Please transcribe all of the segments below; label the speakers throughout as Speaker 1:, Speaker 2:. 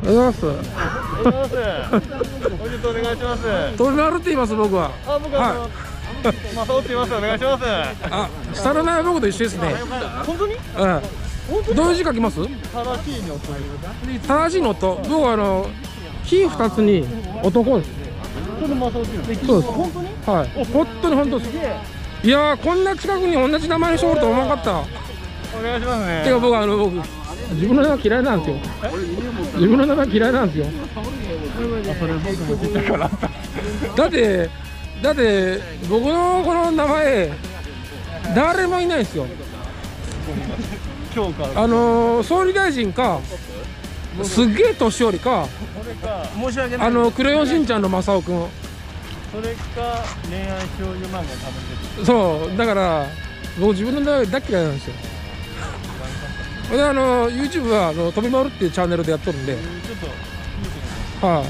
Speaker 1: りがとうございます。
Speaker 2: 本日お願いします。
Speaker 1: 飛び回るって言います、僕は。
Speaker 2: 僕はマサオって言います。お願いします。
Speaker 1: あ、下の名前僕と一緒ですね。
Speaker 2: 本当に？
Speaker 1: うん。どういう字書きます？
Speaker 2: 正しいのという。
Speaker 1: 正しいのと、僕は火二つに男です。
Speaker 2: それマサオって言うの？
Speaker 1: そうです。
Speaker 2: 本当に？
Speaker 1: はい。本当に本当です。いやー、こんな近くに同じ名前の人おると思わなかった。
Speaker 2: お願いしますね。
Speaker 1: てか僕自分の名前嫌いなんですよ。自分の名前嫌いなんですよ。だって僕のこの名前誰もいないんですよ。総理大臣かすっげえ年寄りか、クレヨンしんちゃんの正雄くん、
Speaker 2: それか恋愛少女漫画を食べてる。
Speaker 1: そうだから僕自分の名前大嫌いなんですよ。でYouTube は飛び回るっていうチャンネルでやっとるんで、
Speaker 2: ちょっと見てみます。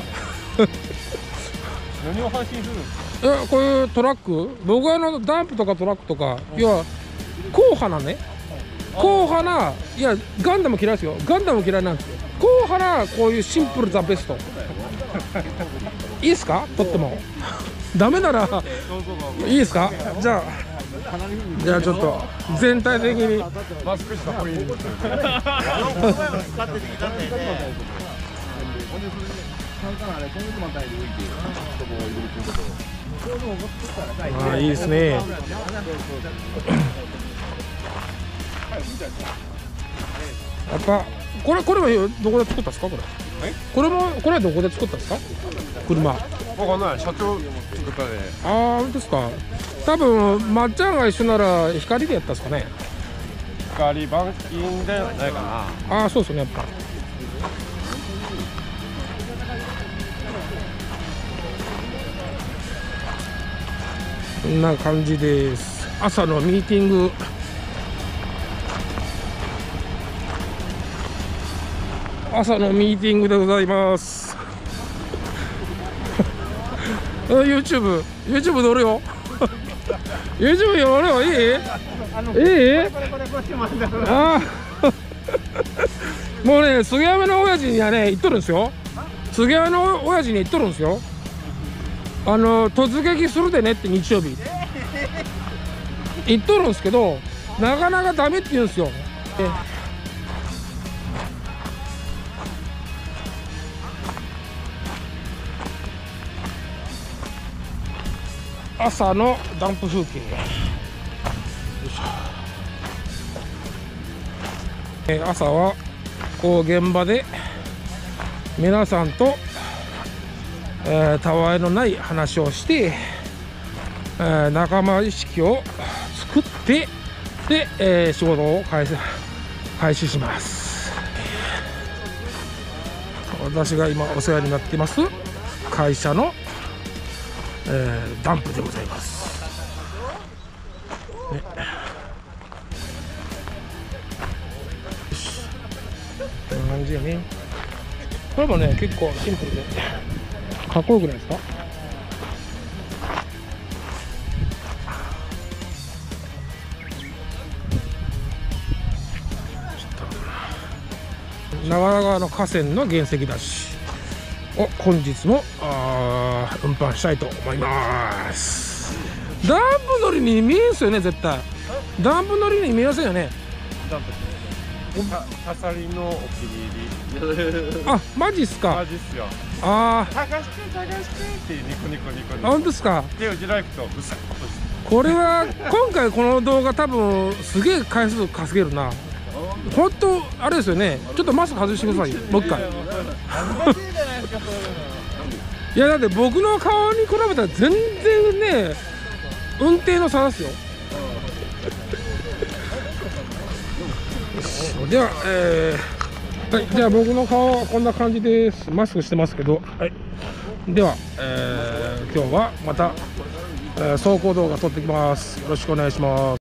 Speaker 1: はい。
Speaker 2: 何を配信するんですか？
Speaker 1: こういうトラック、僕はダンプとかトラックとか、要は硬派なね、硬派な、いやガンダム嫌いですよ。ガンダム嫌いなんですよ。硬派なこういうシンプルザベスト。いいですか？とっても。ダメならいいですか？じゃあちょっと全体的にマスクした方がいい。ああ、いいですね。やっぱこれはどこで作ったんですか？これはどこで作ったんですか？車。
Speaker 3: わかんない。社長作ったで。
Speaker 1: ああ、本当ですか。多分まっちゃんが一緒なら光でやったんですかね。
Speaker 3: 光板金でないかな。
Speaker 1: ああ、そうですね、やっぱ。こんな感じです。朝のミーティング。朝のミーティングでございます。YouTube でおるよ。YouTube でおるよ。いい？ああ。もうね、杉山の親父にはね、言っとるんですよ。杉山の親父に言っとるんですよ。突撃するでねって日曜日。言っとるんですけど、なかなかダメって言うんですよ。朝のダンプ風景。朝はこう現場で皆さんと、たわいのない話をして、仲間意識を作ってで、仕事を開始します。私が今お世話になっています会社のダンプでございます、ね。こんな感じでね。これもね結構シンプルでかっこよくないですか？長良川の河川の原石だしを本日も運搬したいと思います。ダンプ乗りに見えんすよね、絶対。ダンプ乗りに見えませんよね。
Speaker 3: ダンプ。ササリのお気に入り。
Speaker 1: あ、マジっすか。
Speaker 3: マジっすよ。
Speaker 1: ああ。
Speaker 3: 探してってニコニコ。
Speaker 1: 本当ですか。
Speaker 3: で、うちら行くとうさっとして。
Speaker 1: これは今回この動画多分すげえ回数稼げるな。本当あれですよね。ちょっとマスク外してくださいよ、もう一回。いやだって僕の顔に比べたら全然ね、運転の差ですよ。では、はい、じゃあ僕の顔はこんな感じです。マスクしてますけど、はい。では、今日はまた、走行動画撮ってきます。よろしくお願いします。